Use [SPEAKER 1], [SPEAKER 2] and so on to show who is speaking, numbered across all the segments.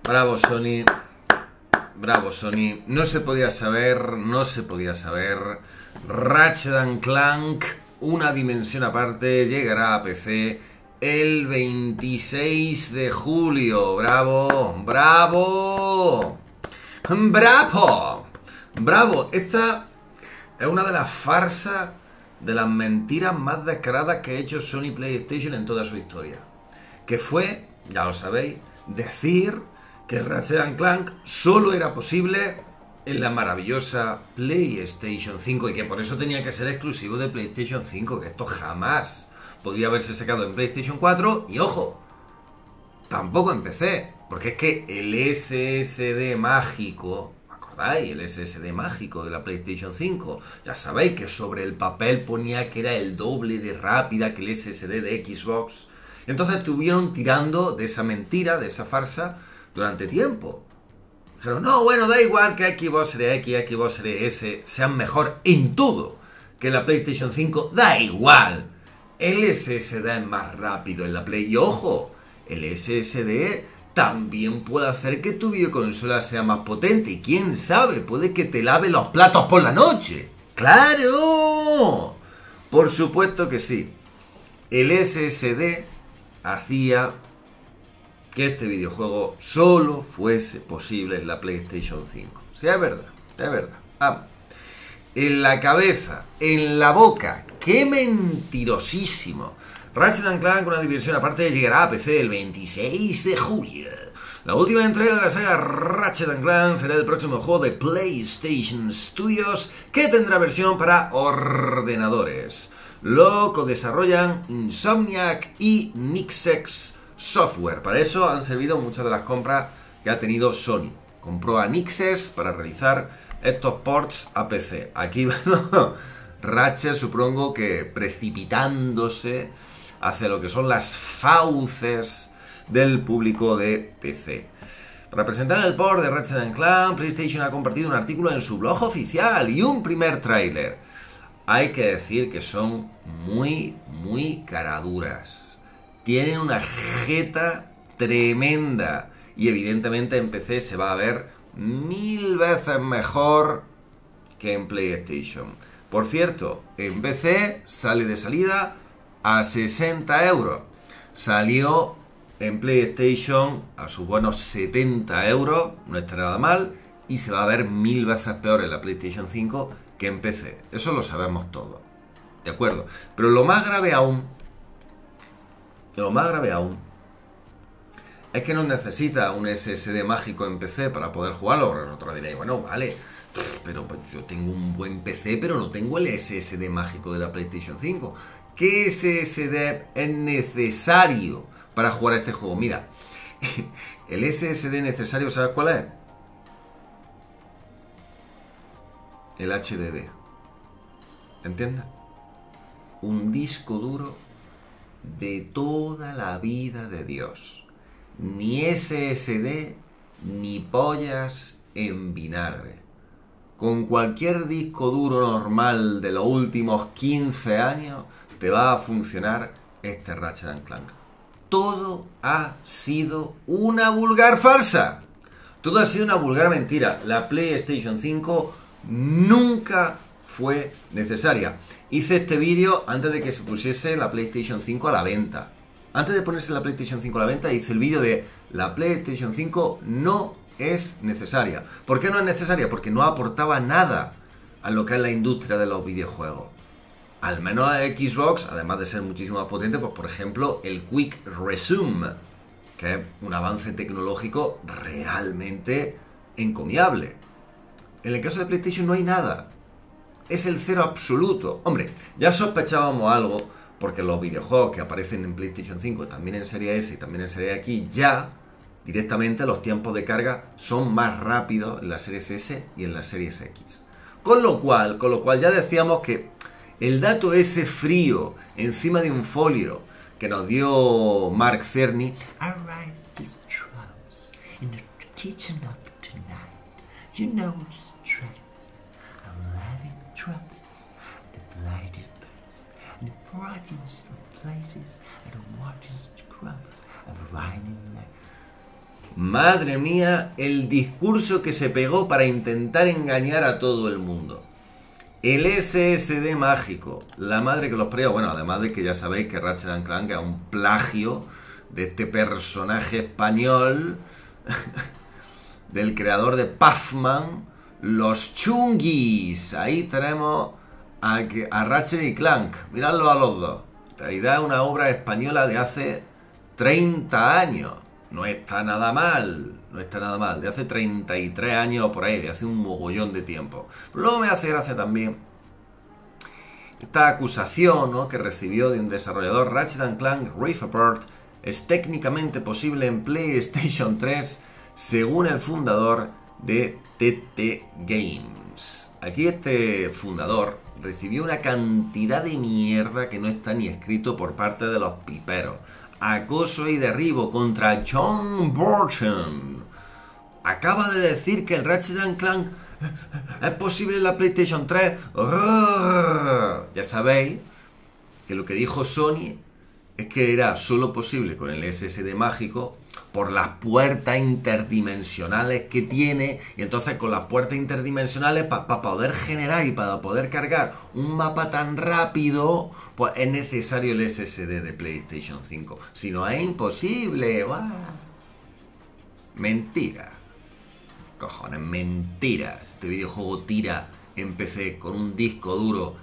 [SPEAKER 1] Bravo Sony, bravo Sony. No se podía saber. Ratchet & Clank, una dimensión aparte, llegará a PC el 26 de julio. Bravo, bravo, bravo, bravo. Esta es una de las farsas, de las mentiras más descaradas que ha hecho Sony PlayStation en toda su historia. Que fue, ya lo sabéis, decir que Ratchet & Clank solo era posible en la maravillosa PlayStation 5 y que por eso tenía que ser exclusivo de PlayStation 5, que esto jamás podría haberse sacado en PlayStation 4 y, ojo, tampoco en PC, porque es que el SSD mágico, ¿acordáis? El SSD mágico de la PlayStation 5, ya sabéis que sobre el papel ponía que era el doble de rápida que el SSD de Xbox. Entonces estuvieron tirando de esa mentira, de esa farsa, durante tiempo. Dijeron, no, bueno, da igual que Xbox Series X, Xbox Series S sean mejor en todo que la PlayStation 5, da igual. El SSD es más rápido en la Play. Y ojo, el SSD también puede hacer que tu videoconsola sea más potente. Y quién sabe, puede que te lave los platos por la noche. ¡Claro! Por supuesto que sí. El SSD hacía que este videojuego solo fuese posible en la PlayStation 5. Sí, es verdad, es verdad. Ah, en la cabeza, en la boca, ¡qué mentirosísimo! Ratchet & Clank, una diversión aparte, llegará a PC el 26 de julio. La última entrega de la saga Ratchet & Clank será el próximo juego de PlayStation Studios, que tendrá versión para ordenadores. Lo co-desarrollan Insomniac y Nixxes Software. Para eso han servido muchas de las compras que ha tenido Sony. Compró a Nixxes para realizar estos ports a PC. Aquí, bueno, Ratchet supongo que precipitándose hacia lo que son las fauces del público de PC. Para presentar el port de Ratchet & Clank, PlayStation ha compartido un artículo en su blog oficial y un primer tráiler. Hay que decir que son muy caraduras. Tienen una jeta tremenda y evidentemente en PC se va a ver 1000 veces mejor que en PlayStation. Por cierto, en PC sale de salida a 60 euros. Salió en PlayStation a sus buenos 70 euros, no está nada mal, y se va a ver 1000 veces peor en la PlayStation 5 que en PC. Eso lo sabemos todos, ¿de acuerdo? Pero lo más grave aún es que no necesita un SSD mágico en PC para poder jugarlo. Vosotros diréis, bueno, vale, pero yo tengo un buen PC, pero no tengo el SSD mágico de la PlayStation 5. ¿Qué SSD es necesario para jugar a este juego? Mira, el SSD necesario, ¿sabes cuál es? El HDD. ¿Entiendes? Un disco duro de toda la vida de Dios. Ni SSD ni pollas en vinagre. Con cualquier disco duro normal de los últimos 15 años te va a funcionar este Ratchet & Clank. Todo ha sido una vulgar farsa. Todo ha sido una vulgar mentira. La PlayStation 5 nunca fue necesaria. Hice este vídeo antes de que se pusiese la PlayStation 5 a la venta. Antes de ponerse la PlayStation 5 a la venta, hice el vídeo de la PlayStation 5 no es necesaria. ¿Por qué no es necesaria? Porque no aportaba nada a lo que es la industria de los videojuegos. Al menos a Xbox, además de ser muchísimo más potente, pues por ejemplo el Quick Resume, que es un avance tecnológico realmente encomiable. En el caso de PlayStation no hay nada. Es el cero absoluto. Hombre, ya sospechábamos algo, porque los videojuegos que aparecen en PlayStation 5, también en Serie S y también en Serie X, ya directamente los tiempos de carga son más rápidos en la Series S y en la Series X. Con lo cual ya decíamos que el dato ese frío encima de un folio que nos dio Mark Cerny,
[SPEAKER 2] Arise just troubles in the kitchen of tonight. You know it's troubles. I'm loving troubles. The lighted birds and the brightest of places and the waters to crumbles of rhyming like.
[SPEAKER 1] Madre mía, el discurso que se pegó para intentar engañar a todo el mundo. El SSD mágico, la madre que los parió. Bueno, además de que ya sabéis que Ratchet & Clank es un plagio de este personaje español del creador de Pac-Man, los Chunguis. Ahí tenemos a Ratchet y Clank. Miradlo a los dos. En realidad es una obra española de hace 30 años. No está nada mal, no está nada mal. De hace 33 años o por ahí, de hace un mogollón de tiempo. Pero luego me hace gracia también esta acusación, ¿no?, que recibió de un desarrollador. Ratchet & Clank Rift Apart es técnicamente posible en PlayStation 3, según el fundador de TT Games. Aquí este fundador recibió una cantidad de mierda que no está ni escrito por parte de los piperos. Acoso y derribo contra John Burton. Acaba de decir que el Ratchet & Clank es posible en la PlayStation 3. Ya sabéis que lo que dijo Sony es que era solo posible con el SSD mágico por las puertas interdimensionales que tiene, y entonces con las puertas interdimensionales para poder generar y para poder cargar un mapa tan rápido, pues es necesario el SSD de PlayStation 5. Si no, es imposible. ¡Buah! Mentira. Cojones, mentira. Este videojuego tira en PC con un disco duro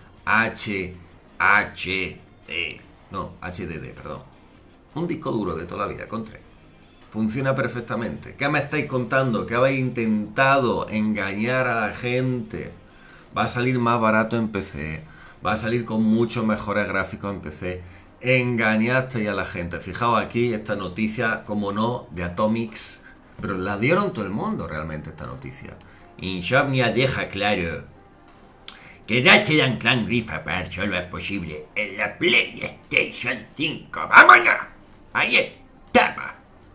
[SPEAKER 1] HDD, perdón. Un disco duro de toda la vida, con 3. Funciona perfectamente. ¿Qué me estáis contando? ¿Que habéis intentado engañar a la gente? Va a salir más barato en PC. Va a salir con muchos mejores gráficos en PC. Engañasteis a la gente. Fijaos aquí esta noticia, como no, de Atomics. Pero la dieron todo el mundo realmente esta noticia. Insomnia deja claro que Ratchet & Clank Rift Apart solo es posible en la PlayStation 5. ¡Vámonos! Ahí estamos.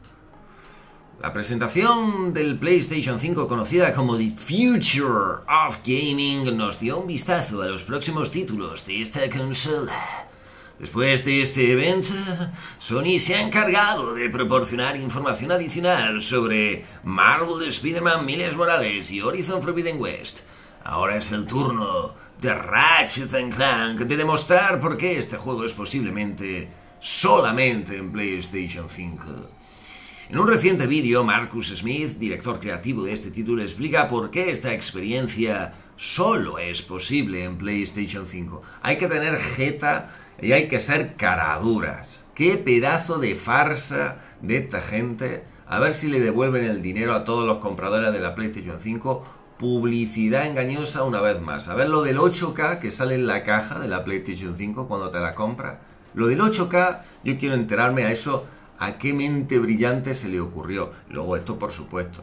[SPEAKER 1] La presentación del PlayStation 5, conocida como The Future of Gaming, nos dio un vistazo a los próximos títulos de esta consola. Después de este evento, Sony se ha encargado de proporcionar información adicional sobre Marvel Spider-Man Miles Morales y Horizon Forbidden West. Ahora es el turno de Ratchet & Clank de demostrar por qué este juego es posiblemente solamente en PlayStation 5. En un reciente vídeo, Marcus Smith, director creativo de este título, explica por qué esta experiencia solo es posible en PlayStation 5. Hay que tener jeta y hay que ser caraduras. ¡Qué pedazo de farsa de esta gente! A ver si le devuelven el dinero a todos los compradores de la PlayStation 5. Publicidad engañosa una vez más. A ver lo del 8K que sale en la caja de la PlayStation 5 cuando te la compras. Lo del 8K, yo quiero enterarme a eso, a qué mente brillante se le ocurrió. Luego esto, por supuesto.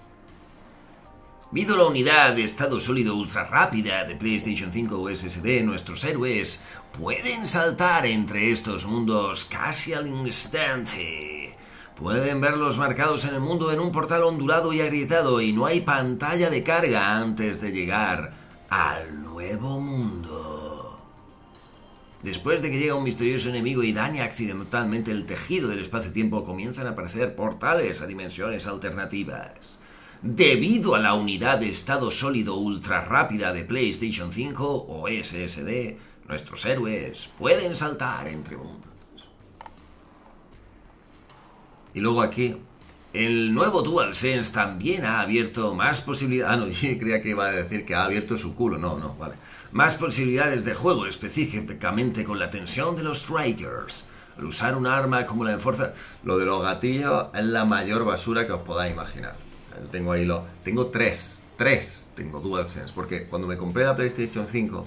[SPEAKER 1] Debido a la unidad de estado sólido ultra rápida de PlayStation 5 SSD, nuestros héroes pueden saltar entre estos mundos casi al instante. Pueden verlos marcados en el mundo en un portal ondulado y agrietado, y no hay pantalla de carga antes de llegar al nuevo mundo. Después de que llega un misterioso enemigo y daña accidentalmente el tejido del espacio-tiempo, comienzan a aparecer portales a dimensiones alternativas. Debido a la unidad de estado sólido ultra rápida de PlayStation 5 o SSD, nuestros héroes pueden saltar entre mundos. Y luego aquí, el nuevo DualSense también ha abierto más posibilidades. No, yo creía que iba a decir que ha abierto su culo. No, vale. Más posibilidades de juego, específicamente con la tensión de los triggers. Al usar un arma como la de fuerza, lo de los gatillos es la mayor basura que os podáis imaginar. Tengo ahí tengo tres tengo DualSense, porque cuando me compré la PlayStation 5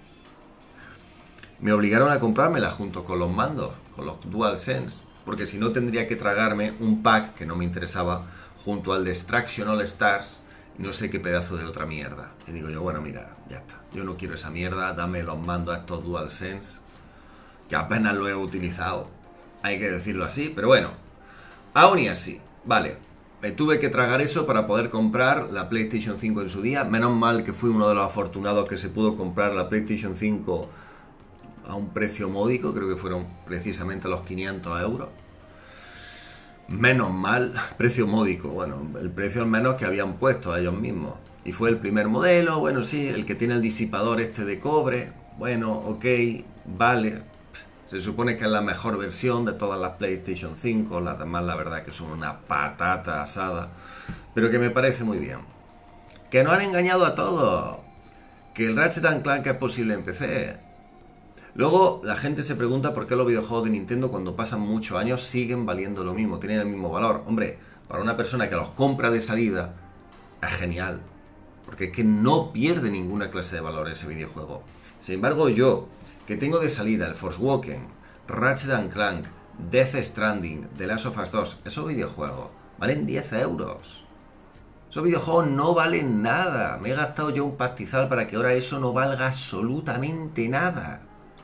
[SPEAKER 1] me obligaron a comprármela junto con los mandos, con los DualSense, porque si no tendría que tragarme un pack que no me interesaba junto al Destruction All Stars y no sé qué pedazo de otra mierda. Y digo yo, bueno, mira, ya está, yo no quiero esa mierda, dame los mandos a estos DualSense que apenas lo he utilizado, hay que decirlo así, pero bueno, aún y así, vale. Me tuve que tragar eso para poder comprar la PlayStation 5 en su día. Menos mal que fui uno de los afortunados que se pudo comprar la PlayStation 5 a un precio módico. Creo que fueron precisamente los 500 euros. Menos mal, precio módico. Bueno, el precio al menos que habían puesto a ellos mismos. Y fue el primer modelo, bueno, sí, el que tiene el disipador este de cobre. Bueno, ok, vale. Se supone que es la mejor versión de todas las PlayStation 5. Las demás, la verdad, que son una patata asada. Pero que me parece muy bien. Que nos han engañado a todos. Que el Ratchet & Clank es posible en PC. Luego la gente se pregunta por qué los videojuegos de Nintendo cuando pasan muchos años siguen valiendo lo mismo, tienen el mismo valor. Hombre, para una persona que los compra de salida es genial, porque es que no pierde ninguna clase de valor ese videojuego. Sin embargo, yo, que tengo de salida el Forspoken, Ratchet & Clank, Death Stranding, The Last of Us 2, esos videojuegos valen 10 euros. Esos videojuegos no valen nada. Me he gastado yo un pastizal para que ahora eso no valga absolutamente nada.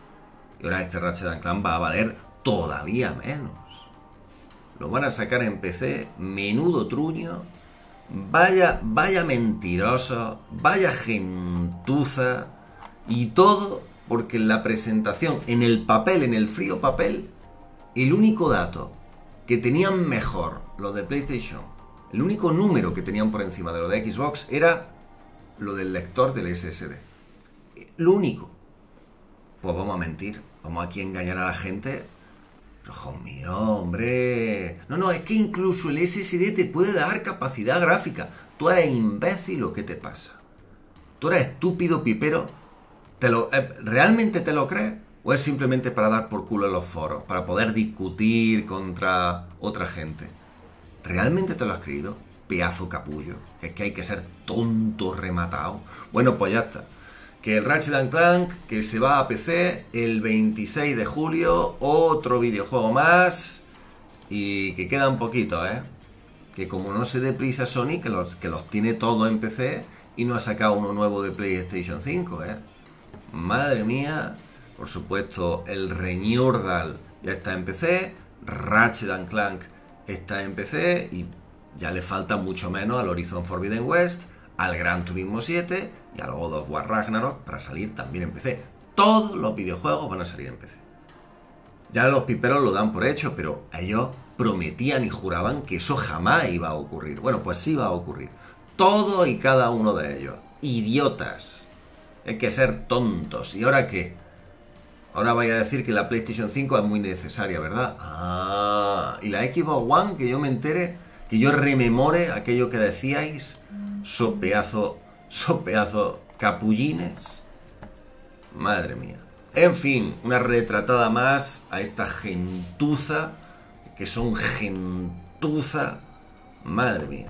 [SPEAKER 1] Y ahora este Ratchet & Clank va a valer todavía menos. Lo van a sacar en PC, menudo truño. Vaya mentiroso, vaya gentuza. Y todo porque en la presentación, en el papel, en el frío papel, el único dato que tenían mejor los de PlayStation, el único número que tenían por encima de lo de Xbox era lo del lector del SSD. Lo único. Pues vamos a mentir. Vamos aquí a engañar a la gente. Pero, hijo mío, hombre. No, es que incluso el SSD te puede dar capacidad gráfica. Tú eres imbécil, ¿o qué te pasa? Tú eres estúpido, pipero. ¿Realmente te lo crees? ¿O es simplemente para dar por culo en los foros? Para poder discutir contra otra gente. ¿Realmente te lo has creído? Pedazo capullo. Que es que hay que ser tonto rematado. Bueno, pues ya está. Que el Ratchet & Clank, que se va a PC el 26 de julio, otro videojuego más, y que queda un poquito, ¿eh? Que como no se dé prisa Sony, que los tiene todos en PC, y no ha sacado uno nuevo de PlayStation 5, ¿eh? Madre mía, por supuesto, el Reñurdal ya está en PC, Ratchet & Clank está en PC, y ya le falta mucho menos al Horizon Forbidden West, al Gran Turismo 7 y al God of War Ragnarok para salir también en PC. Todos los videojuegos van a salir en PC. Ya los piperos lo dan por hecho, pero ellos prometían y juraban que eso jamás iba a ocurrir. Bueno, pues sí va a ocurrir. Todos y cada uno de ellos. Idiotas. Hay que ser tontos. ¿Y ahora qué? Ahora vais a decir que la PlayStation 5 es muy necesaria, ¿verdad? Ah, y la Xbox One, que yo me entere, que yo rememore aquello que decíais. So pedazo capullines. Madre mía. En fin, una retratada más a esta gentuza, que son gentuza. Madre mía.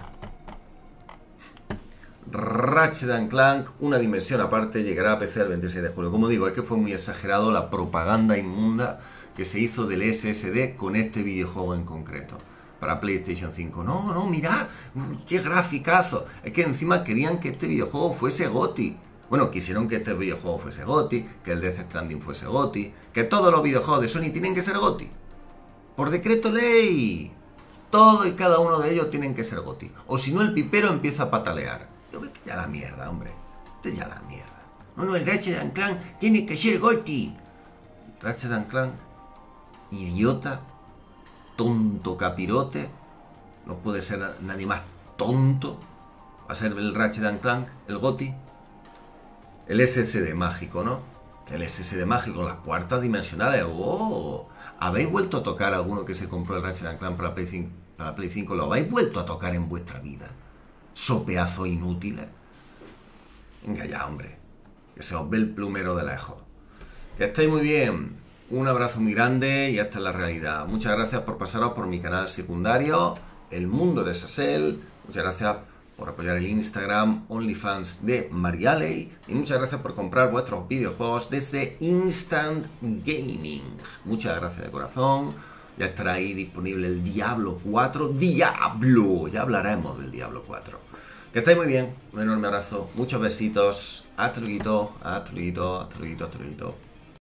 [SPEAKER 1] Ratchet & Clank, una dimensión aparte, llegará a PC el 26 de julio. Como digo, es que fue muy exagerado la propaganda inmunda que se hizo del SSD con este videojuego en concreto. Para PlayStation 5. No, mirad, qué graficazo. Es que encima querían que este videojuego fuese GOTY. Bueno, quisieron que este videojuego fuese GOTY, que el Death Stranding fuese GOTY, que todos los videojuegos de Sony tienen que ser GOTY. Por decreto ley. Todo y cada uno de ellos tienen que ser GOTY. O si no, el pipero empieza a patalear. Yo vete ya a la mierda, hombre. Vete ya a la mierda. No, el Ratchet & Clank tiene que ser GOTY. Ratchet & Clank, idiota, tonto capirote, no puede ser nadie más tonto. Va a ser el Ratchet & Clank, el GOTY. El SSD mágico, ¿no? Que el SSD mágico, las puertas dimensionales. ¡Oh! ¿Habéis vuelto a tocar alguno que se compró el Ratchet & Clank para Play 5? ¿Lo habéis vuelto a tocar en vuestra vida? ¡So pedazo inútiles! Venga ya, hombre. Que se os ve el plumero de lejos. Que estéis muy bien. Un abrazo muy grande y hasta la realidad. Muchas gracias por pasaros por mi canal secundario, El Mundo de Sasel. Muchas gracias por apoyar el Instagram OnlyFans de Marialey. Y muchas gracias por comprar vuestros videojuegos desde Instant Gaming. Muchas gracias de corazón. Ya estará ahí disponible el Diablo 4. ¡Diablo! Ya hablaremos del Diablo 4. Que estéis muy bien. Un enorme abrazo. Muchos besitos. Hasta luego. Hasta luego. Hasta luego. Hasta luego.